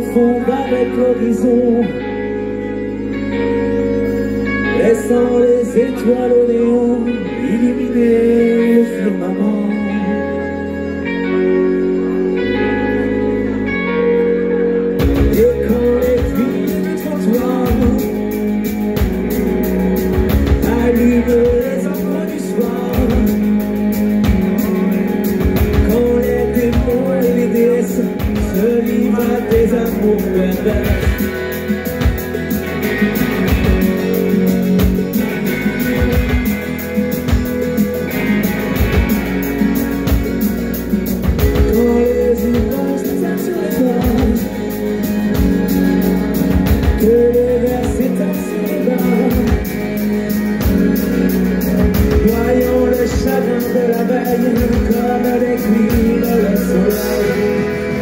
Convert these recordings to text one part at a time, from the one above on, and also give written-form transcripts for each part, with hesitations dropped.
confondre avec l'horizon, laissant les étoiles au néon illuminer le firmament. Et quand les filles du trottoir allument les enfants du soir, quand les démons et les déesses se livrent à des amours pervers, voyons le chagrin de la veille comme des cris dans le soleil.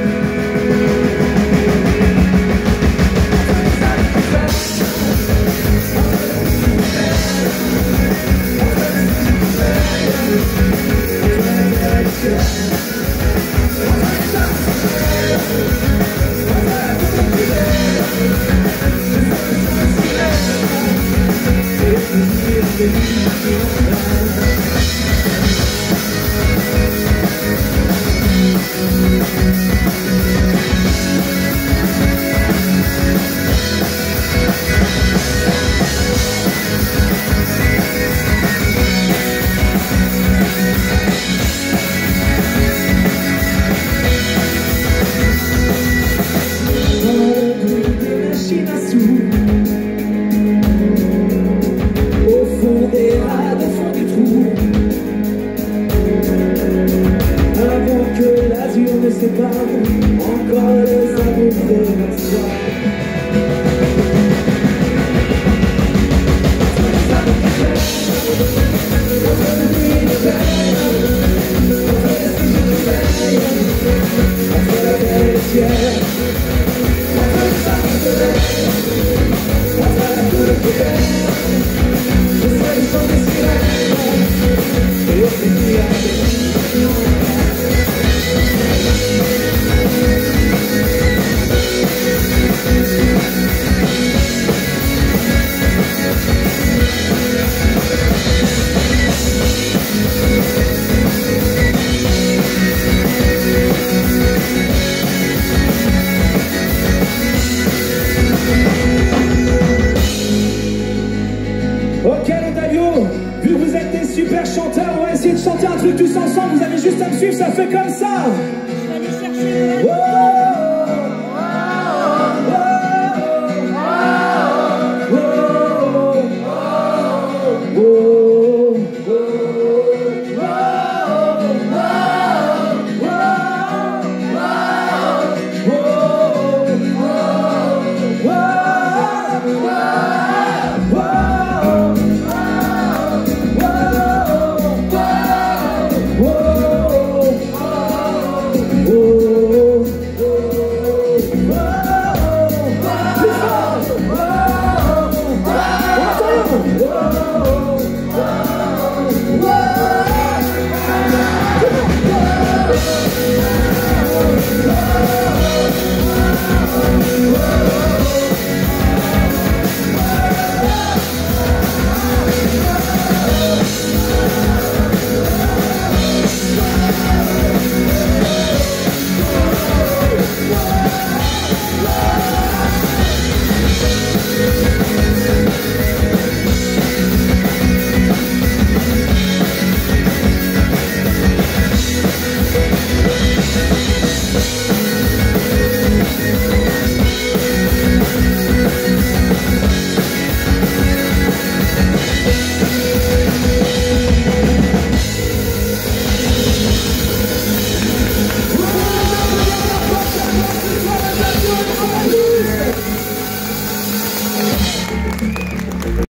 Au fond des rades, au fond du trou, avant que l'azur ne sépare encore les amours de la soie. Ok l'Ottavio, vu que vous êtes des super chanteurs, on va essayer de chanter un truc tous ensemble, vous avez juste à me suivre, ça fait comme ça.